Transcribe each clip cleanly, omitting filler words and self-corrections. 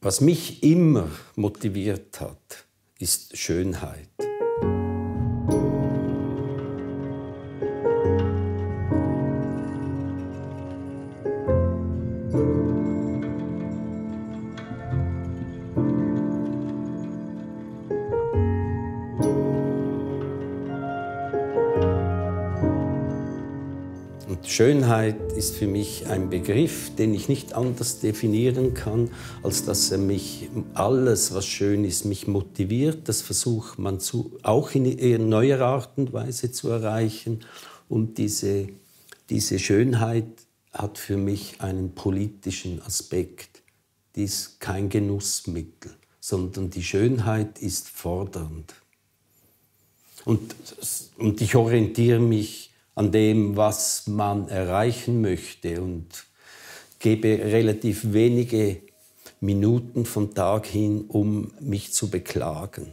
Was mich immer motiviert hat, ist Schönheit. Und Schönheit ist für mich ein Begriff, den ich nicht anders definieren kann, als dass er mich, alles, was schön ist, mich motiviert. Das versucht man auch in neuer Art und Weise zu erreichen. Und diese Schönheit hat für mich einen politischen Aspekt. Die ist kein Genussmittel, sondern die Schönheit ist fordernd. Und ich orientiere mich an dem, was man erreichen möchte und gebe relativ wenige Minuten vom Tag hin, um mich zu beklagen.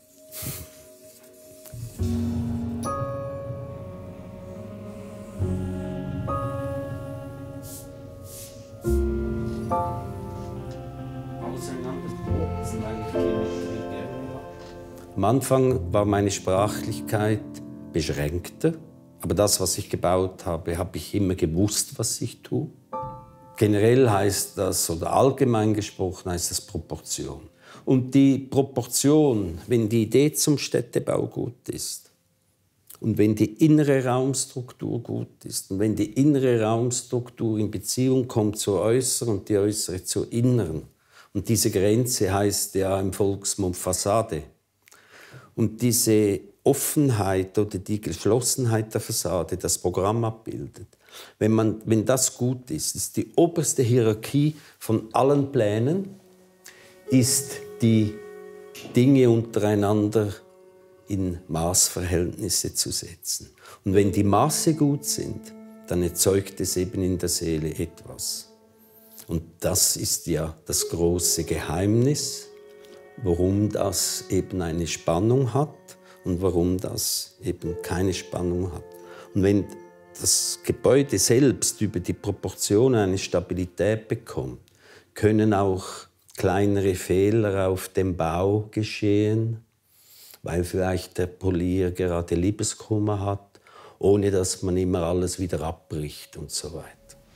Am Anfang war meine Sprachlichkeit beschränkter. Aber das, was ich gebaut habe, habe ich immer gewusst, was ich tue. Generell heißt das, oder allgemein gesprochen, heißt das Proportion. Und die Proportion, wenn die Idee zum Städtebau gut ist und wenn die innere Raumstruktur gut ist und wenn die innere Raumstruktur in Beziehung kommt zur äußeren und die äußere zur inneren, und diese Grenze heißt ja im Volksmund Fassade, und diese Offenheit oder die Geschlossenheit der Fassade das Programm abbildet. Wenn das gut ist, ist die oberste Hierarchie von allen Plänen, ist die Dinge untereinander in Maßverhältnisse zu setzen. Und wenn die Maße gut sind, dann erzeugt es eben in der Seele etwas. Und das ist ja das große Geheimnis, warum das eben eine Spannung hat und warum das eben keine Spannung hat. Und wenn das Gebäude selbst über die Proportionen eine Stabilität bekommt, können auch kleinere Fehler auf dem Bau geschehen, weil vielleicht der Polier gerade Liebeskummer hat, ohne dass man immer alles wieder abbricht und so weiter.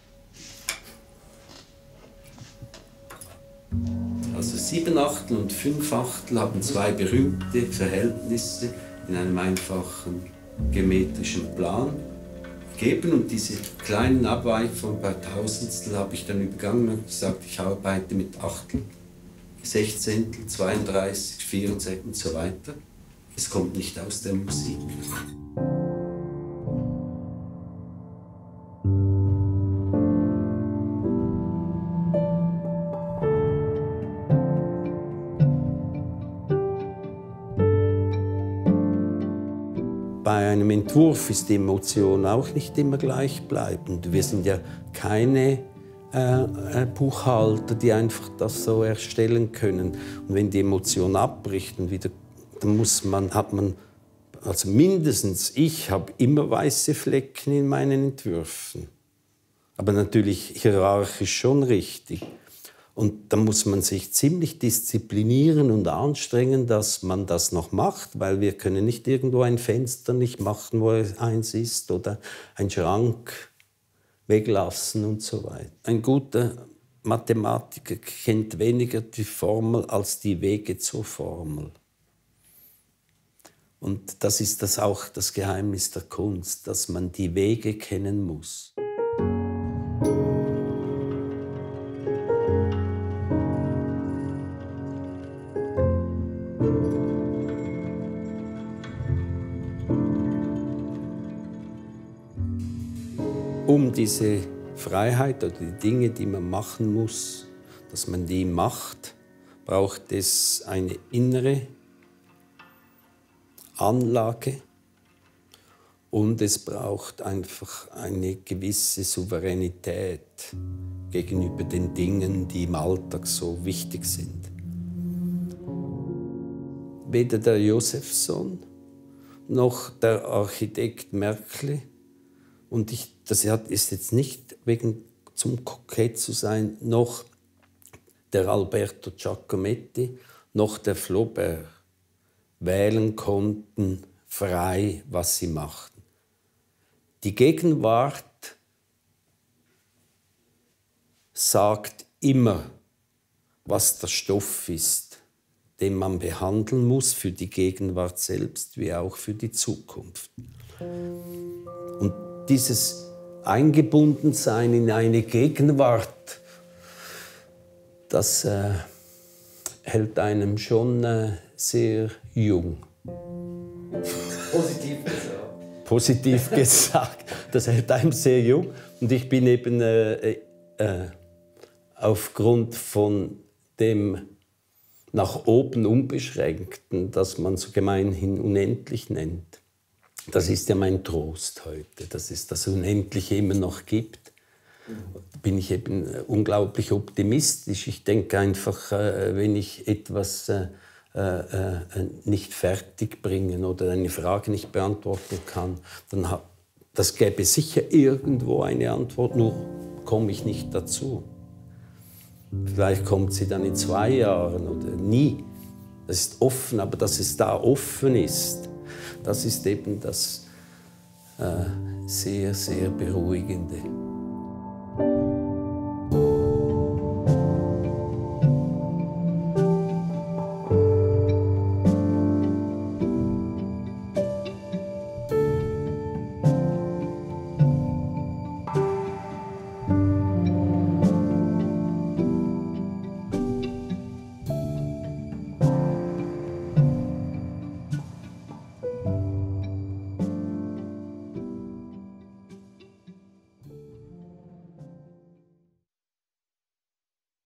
Also 7/8 und 5/8 haben zwei berühmte Verhältnisse in einem einfachen geometrischen Plan gegeben. Und diese kleinen Abweichungen bei Tausendstel habe ich dann übergangen und gesagt, ich arbeite mit Achtel, Sechzehntel, 32, 64 und so weiter. Es kommt nicht aus der Musik. Bei einem Entwurf ist die Emotion auch nicht immer gleichbleibend. Wir sind ja keine Buchhalter, die einfach das so erstellen können. Und wenn die Emotion abbricht und wieder, dann hat man, also mindestens ich habe immer weiße Flecken in meinen Entwürfen. Aber natürlich hierarchisch schon richtig. Und da muss man sich ziemlich disziplinieren und anstrengen, dass man das noch macht, weil wir können nicht irgendwo ein Fenster nicht machen, wo eins ist, oder einen Schrank weglassen und so weiter. Ein guter Mathematiker kennt weniger die Formel als die Wege zur Formel. Und das ist auch das Geheimnis der Kunst, dass man die Wege kennen muss. Um diese Freiheit oder die Dinge, die man machen muss, dass man die macht, braucht es eine innere Anlage und es braucht einfach eine gewisse Souveränität gegenüber den Dingen, die im Alltag so wichtig sind. Weder der Josephson noch der Architekt Märkli, und das ist jetzt nicht wegen zum kokett zu sein, noch der Alberto Giacometti noch der Flaubert wählen konnten, frei, was sie machten. Die Gegenwart sagt immer, was der Stoff ist, den man behandeln muss für die Gegenwart selbst wie auch für die Zukunft. Und dieses Eingebundensein in eine Gegenwart, das hält einem schon sehr jung. Positiv gesagt. Positiv gesagt, das hält einem sehr jung. Und ich bin eben aufgrund von dem nach oben Unbeschränkten, das man so gemeinhin unendlich nennt. Das ist ja mein Trost heute, dass es das Unendliche immer noch gibt. Da bin ich eben unglaublich optimistisch. Ich denke einfach, wenn ich etwas nicht fertig bringen oder eine Frage nicht beantworten kann, dann das gäbe sicher irgendwo eine Antwort, nur komme ich nicht dazu. Vielleicht kommt sie dann in 2 Jahren oder nie. Das ist offen, aber dass es da offen ist, das ist eben das sehr, sehr Beruhigende.